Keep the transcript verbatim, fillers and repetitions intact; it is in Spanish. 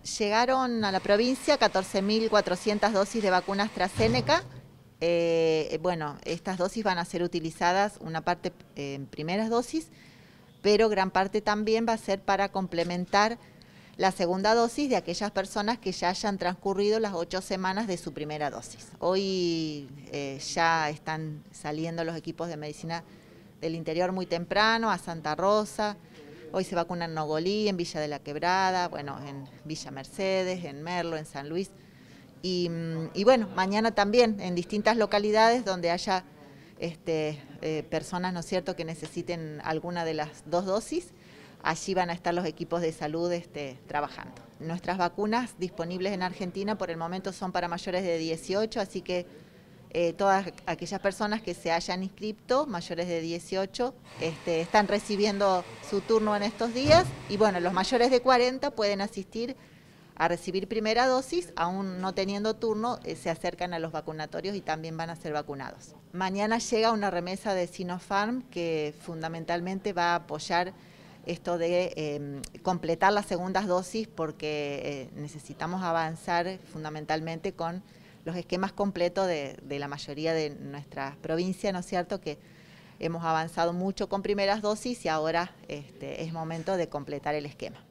Llegaron a la provincia catorce mil cuatrocientas dosis de vacuna AstraZeneca. Eh, bueno, estas dosis van a ser utilizadas, una parte eh, en primeras dosis, pero gran parte también va a ser para complementar la segunda dosis de aquellas personas que ya hayan transcurrido las ocho semanas de su primera dosis. Hoy eh, ya están saliendo los equipos de medicina del interior muy temprano, a Santa Rosa. Hoy se vacunan en Nogolí, en Villa de la Quebrada, bueno, en Villa Mercedes, en Merlo, en San Luis. Y, y bueno, mañana también en distintas localidades donde haya este, eh, personas, ¿no es cierto?, que necesiten alguna de las dos dosis, allí van a estar los equipos de salud este, trabajando. Nuestras vacunas disponibles en Argentina por el momento son para mayores de dieciocho, así que eh, todas aquellas personas que se hayan inscrito, mayores de dieciocho, este, están recibiendo su turno en estos días, y bueno, los mayores de cuarenta pueden asistir a recibir primera dosis, aún no teniendo turno, eh, se acercan a los vacunatorios y también van a ser vacunados. Mañana llega una remesa de Sinopharm que fundamentalmente va a apoyar esto de eh, completar las segundas dosis, porque eh, necesitamos avanzar fundamentalmente con los esquemas completos de, de la mayoría de nuestra provincia, ¿no es cierto?, que hemos avanzado mucho con primeras dosis y ahora este, es momento de completar el esquema.